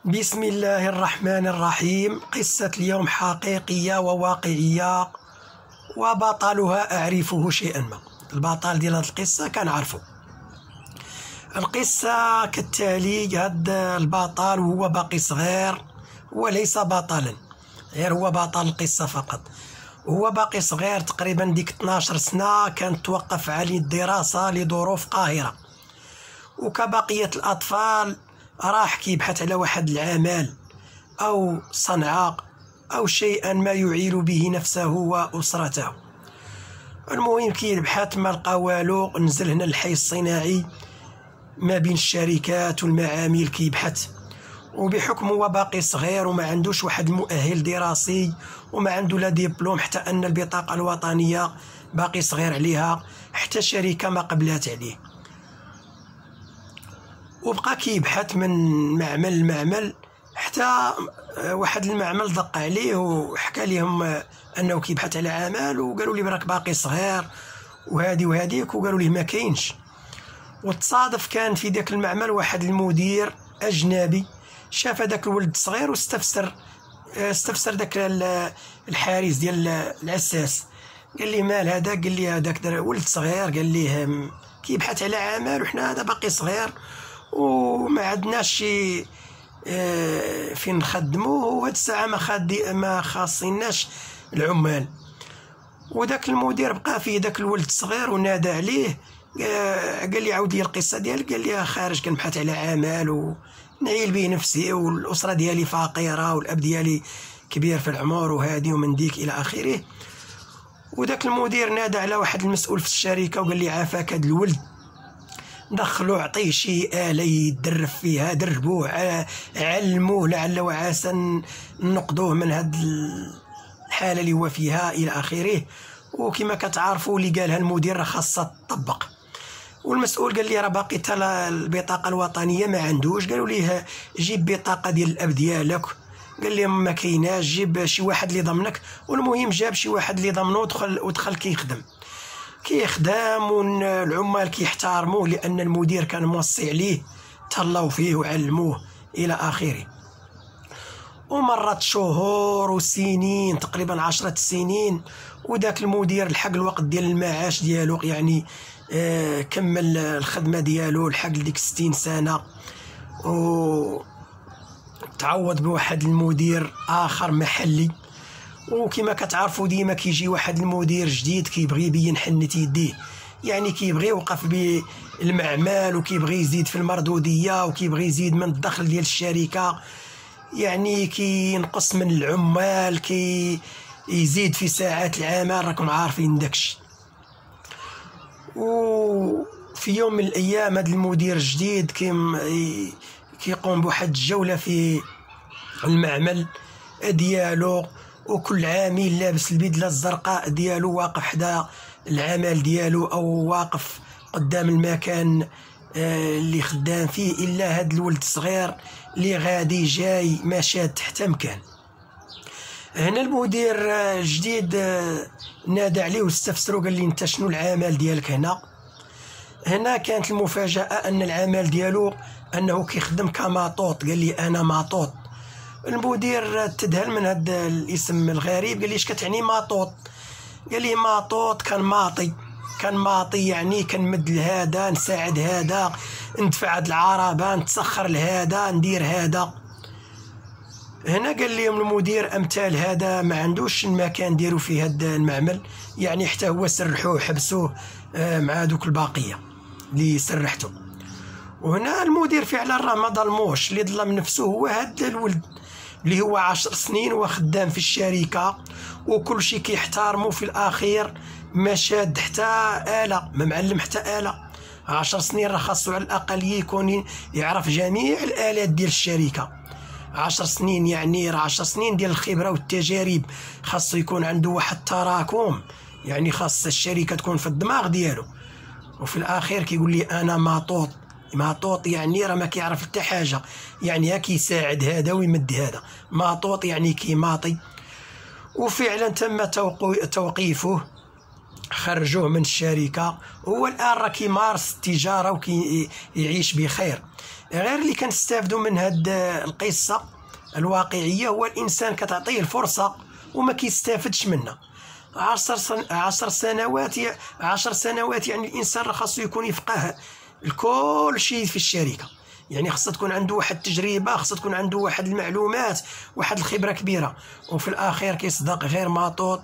بسم الله الرحمن الرحيم. قصة اليوم حقيقية وواقعية وبطلها أعرفه شيئا ما. البطل ديال هذه القصة كنعرفو. القصة كالتالي: هاد البطل وهو باقي صغير وليس بطلا، غير هو بطل القصة فقط. هو باقي صغير تقريبا ديك 12 سنة، كانت توقف عليه الدراسة لظروف قاهرة، وكبقية الأطفال راح كيبحث على واحد العمل أو صنعة أو شيئا ما يعيل به نفسه وأسرته. المهم كيبحث ما لقى والو، نزل هنا الحي الصناعي ما بين الشركات والمعامل كيبحث، وبحكم هو باقي صغير وما عندوش واحد المؤهل دراسي وما عنده لا ديبلوم، حتى أن البطاقة الوطنية باقي صغير عليها، حتى شركة ما قبلات عليه. وبقى كيبحث من معمل لمعمل، حتى واحد المعمل دق عليه وحكى لهم انه كيبحث على عمل، وقالوا لي راك باقي صغير وهادي وهاديك، وقالوا ليه ما كاينش. وتصادف كان في ذاك المعمل واحد المدير اجنبي شاف هذاك الولد صغير واستفسر داك الحارس ديال العساس، قال لي مال هذا؟ قال لي هذاك ولد صغير، قال ليه كيبحث على عمل وحنا هذا باقي صغير وما عندناش شي فين نخدمو، وهاد الساعه ما خاصيناش العمال. وداك المدير بقى فيه داك الولد الصغير ونادى عليه، قال لي عاود لي القصه ديالك. قال لي خارج كنبحث على عمل ونعيل به نفسي، والاسره ديالي فقيره والاب ديالي كبير في العمر وهادي ومن ديك الى اخره. وداك المدير نادى على واحد المسؤول في الشركه وقال لي عافاك هاد الولد، دخلوا عطيه شي آلة يدرب فيها، دربوه علموه لعل وعسى نقضوه من هاد الحالة اللي هو فيها إلى آخره. وكما كتعرفوا اللي قالها المدير راه خاصها تطبق. والمسؤول قال لي راه باقي حتى البطاقة الوطنية ما عندوش. قالوا ليه جيب بطاقة ديال الأب ديالك، قال لهم ما كايناش، جيب شي واحد اللي ضمنك. والمهم جاب شي واحد اللي ضمنه ودخل كيخدم والعمال كيحترموه لأن المدير كان موصي عليه، تهلاو فيه وعلموه إلى آخره. ومرت شهور وسنين، تقريبا 10 سنين، وداك المدير لحق الوقت ديال المعاش ديالو، يعني كمل الخدمة ديالو لحق ديك 60 سنة، وتعوض بواحد المدير آخر محلي. وكما كتعرفوا ديما كيجي واحد المدير جديد كيبغي يبين حنة يديه، يعني كيبغي يوقف بالمعمل وكيبغي يزيد في المردودية وكيبغي يزيد من الدخل ديال الشركة، يعني كينقص من العمال، يزيد في ساعات العمل، راكم عارفين داكشي. وفي يوم من الايام هذا المدير الجديد كيقوم بواحد الجولة في المعمل ديالو، وكل عامل لابس البدله الزرقاء ديالو واقف حدا العمل ديالو او واقف قدام المكان اللي خدام فيه، الا هاد الولد الصغير اللي غادي جاي ما شاد حتى مكان. هنا المدير الجديد نادى عليه واستفسروا، قال لي انت شنو العمل ديالك هنا؟ هنا كانت المفاجاه ان العمل ديالو انه كيخدم كماطوط. قال لي انا ماطوط. المدير تدهل من هذا الاسم الغريب، قال لي اش كتعني ماطوط؟ قال لي ماطوط كان ماطي يعني كنمد لهذا، نساعد هذا، ندفع هاد العربه، نتسخر لهذا، ندير هذا. هنا قال لهم المدير امثال هذا ما عندوش المكان ديالو في هذا المعمل، يعني حتى هو سرحوه حبسوه مع دوك الباقيه اللي سرحته. وهنا المدير فعلا راه ما ظلموش، اللي ظلم نفسه هو هذا الولد اللي هو 10 سنين وخدام في الشركة وكل شيء كيحترمه، في الأخير ما شاد حتى آلة، ما معلم حتى آلة. 10 سنين راه خاصو على الأقل يكون يعرف جميع الآلات ديال الشركة. 10 سنين يعني راه 10 سنين ديال الخبرة والتجارب، خاصو يكون عنده واحد تراكم، يعني خاص الشركة تكون في الدماغ ديالو. وفي الأخير كيقول لي أنا ماطوط يعني راه ما كيعرف حتى حاجه، يعني كيساعد هذا ويمد هذا. ماطوط يعني كيماطي. وفعلا تم توقيفه، خرجوه من الشركه. هو الان راه كيمارس التجاره وكيعيش بخير، غير اللي كنستافدوا من هاد القصة الواقعية هو الإنسان كتعطيه الفرصة وما كيستافدش منها. 10 سنوات يعني الإنسان راه خاصو يكون يفقه لكل شيء في الشركة، يعني خاصها تكون عنده واحد التجربة، خاصها تكون عنده واحد المعلومات، واحد الخبرة كبيرة، وفي الأخير كيصدق غير ماطوط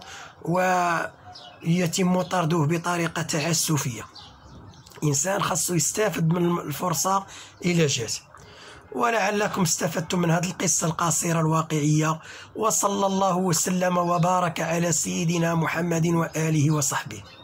ويتم طرده بطريقة تعسفية. إنسان خاصو يستافد من الفرصة إلى جات. ولعلكم استفدتم من هذه القصة القصيرة الواقعية، وصلى الله وسلم وبارك على سيدنا محمد وآله وصحبه.